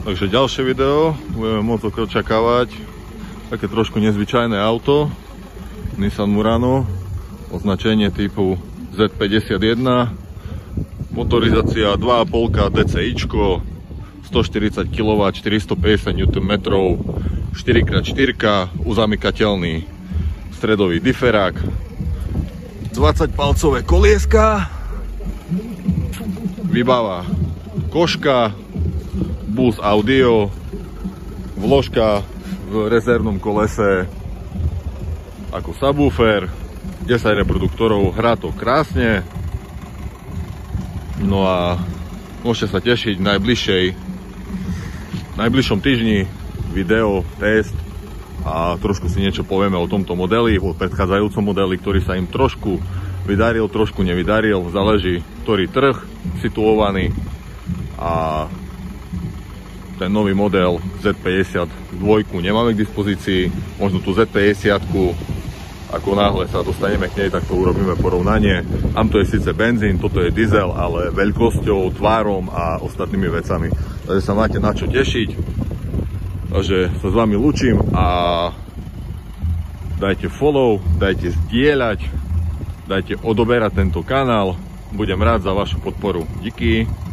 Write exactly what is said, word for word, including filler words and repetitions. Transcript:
Takže ďalšie video budeme môcť očakávať také trošku nezvyčajné auto Nissan Murano, označenie typu zet päťdesiatjeden, motorizácia dva a pol dé cé ičko, stoštyridsať kilowattov, štyristopäťdesiat newtonmetrov, štyri krát štyri, uzamykateľný stredový diferák, dvadsaťpalcové kolieska, výbava koška, bus audio, vložka v rezervnom kolese ako subwoofer, desať reproduktorov, hrá to krásne. No a môžete sa tešiť v najbližšej, v najbližšom týždni video, test a trošku si niečo povieme o tomto modeli, o predchádzajúcom modeli, ktorý sa im trošku vydaril, trošku nevydaril, záleží ktorý trh situovaný. A ten nový model zet päťdesiatdva nemáme k dispozícii, možno tú zet päťdesiat, ako náhle sa dostaneme k nej, tak to urobíme porovnanie. Tam to je síce benzín, toto je diesel, ale veľkosťou, tvárom a ostatnými vecami. Takže sa máte na čo tešiť. Takže sa s vami lúčim a dajte follow, dajte zdieľať, dajte odoberať tento kanál. Budem rád za vašu podporu. Díky.